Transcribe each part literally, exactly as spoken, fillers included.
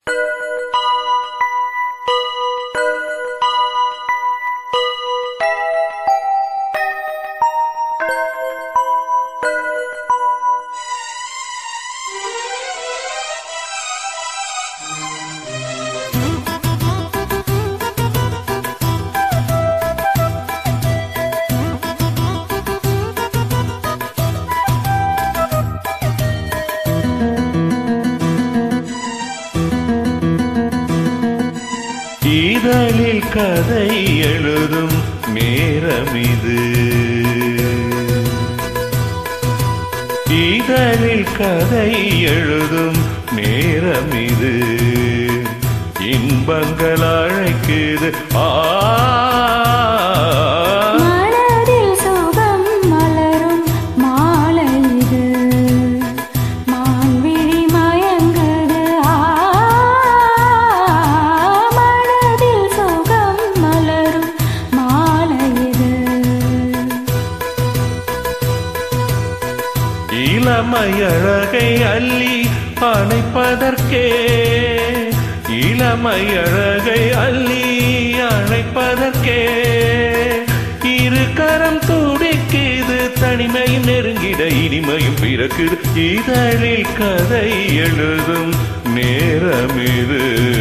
இதழில் கதை எழுதும் நேரமிது, இதழில் கதை எழுதும் நேரமிது, இன்பங்கள் அழைக்குது. ஆ இளமையழகை அள்ளி அணைப்பதற்கே, இளமையழகை அள்ளி அணைப்பதற்கே, இரு கரம் துடிக்குது, தனிமையும் நெருங்கிட இனிமையும் பிறக்குது. இதழில் கதை எழுதும் நேரமிது.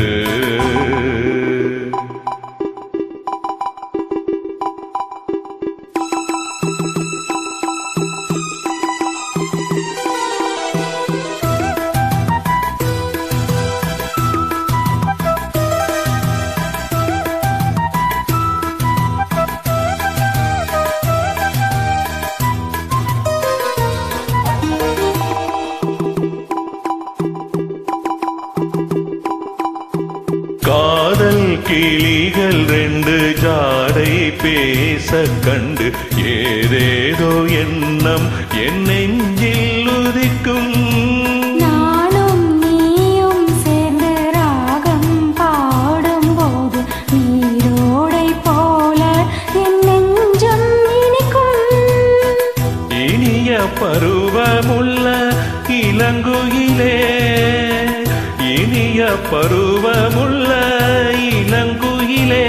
காதல் கிளிகள் ரெண்டு ஜாடை பேச கண்டு ஏதேதோ எண்ணம் என் நெஞ்சில் உதிக்கும். நானும் நீயும் சேர்ந்து ராகம் பாடும் போது நீரோடை போல என் நெஞ்சம் இனிக்கும். இனிய பருவமுள்ள இளங்குயிலே, இனிய பருவமுள்ள இளங்குயிலே,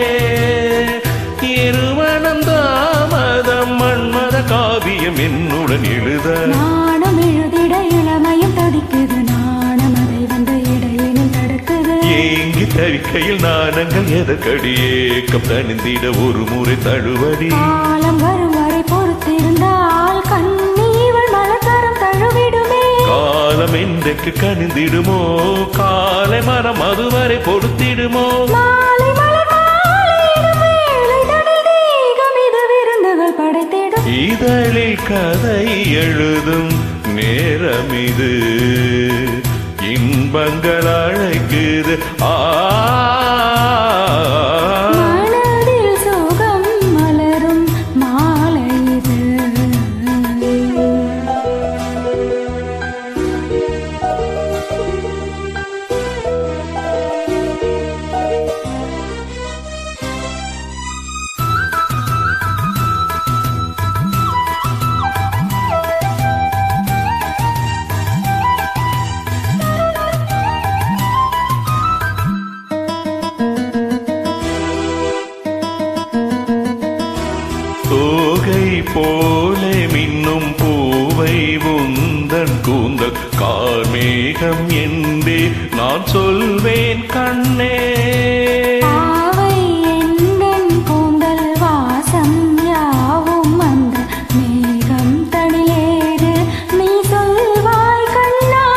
இருவனம் தாமதம் மன்மத காவியம் என்னுடன் எழுத. நானும் எழுதிட இளமையும் தடிக்குது, நானும் அதை வந்து இடையினில் தடுக்குது. ஏங்கி தவிக்கையில் நாணங்கள் எதற்கடி, ஏக்கம் தணிந்திட ஒரு முறை தழுவடி. காலம் வரும் வரை பொறுத்திருந்தால் கண்ணீவள் மலத்தரம் தழுவிடுமே. காலம் என்றைக்கு கணிந்திடுமோ, காலை மரம் அதுவரை பொறுத்திடுமோ. மாலை மலர் மாலையிடும் வேளை தடல் தேகம் இது விருந்துகள் படைத்திடும். இதழில் கதை எழுதும் நேரமிது, இன்பங்கள் அழைக்குது. ஆ மனதில் சுகம் மலரும் மாலை இது. தோகை போலே மின்னும் பூவை உந்தன் கூந்தல் கார்மேகம் என்றே நான் சொல்வேன் கண்ணே. பாவை எந்தன் கூந்தல் வாசம் யாவும் அந்த மேகம் தனிலேறு நீ சொல்வாய் கண்ணா.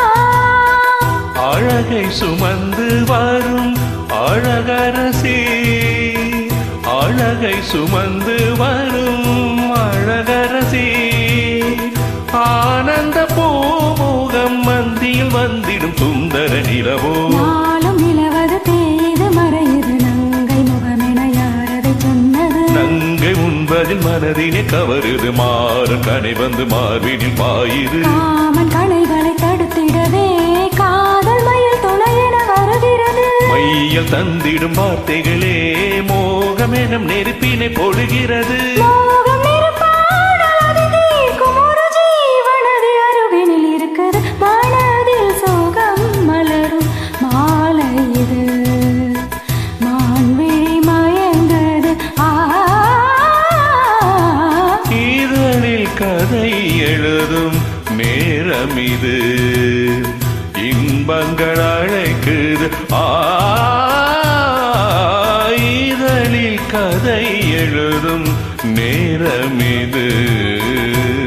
அழகை சுமந்து வரும் அழகரசி, அழகை சுமந்து வரும் அழகரசி, ஆனந்த பூமுகம் மந்தியில் வந்திடும் சுந்தர நிலவோ. நாளும் நிலவது தேய்து மறையுது, நங்கை முகமென யாரதை சொன்னது. நங்கை உண்பதில் மனதினை கவருது, மாறும் கனை வந்து மார்பினில் பாயுது. காமன் கணைகளை தடுத்திடவே காதல் மயில் துணையென வருகிறது. மையல் தந்திடும் வார்த்தைகளே மோகமெனும் நெருப்பினை போடுகிறது. மோகம் நெருப்பானால் அது தீர்க்கும் ஒரு ஜீவனது அருகினில் இருக்குது. மனதில் சுகம் மலரும் மாலை கதை எழுதும் நேரம் இது இன்பங்கள் அழைக்குது ஆதலில் கதை எழுதும் நேரம் இது